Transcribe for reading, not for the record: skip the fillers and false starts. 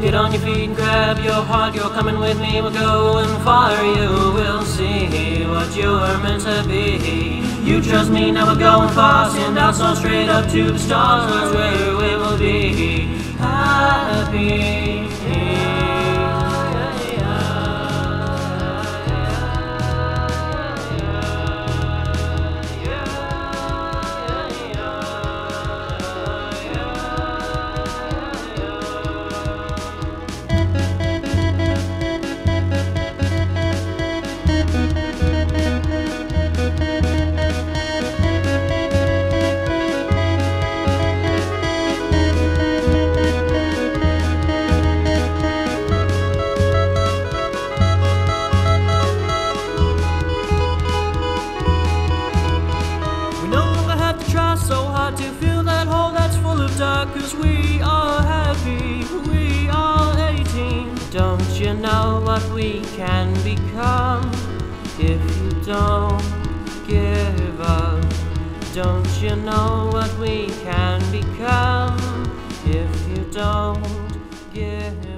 Get on your feet and grab your heart, you're coming with me, we're going far. You will see what you're meant to be. You trust me, now we're going fast, and out so straight up to the stars, where we will be happy. So hard to fill that hole that's full of dark, 'cause we are happy, we are 18. Don't you know what we can become if you don't give up? Don't you know what we can become if you don't give up?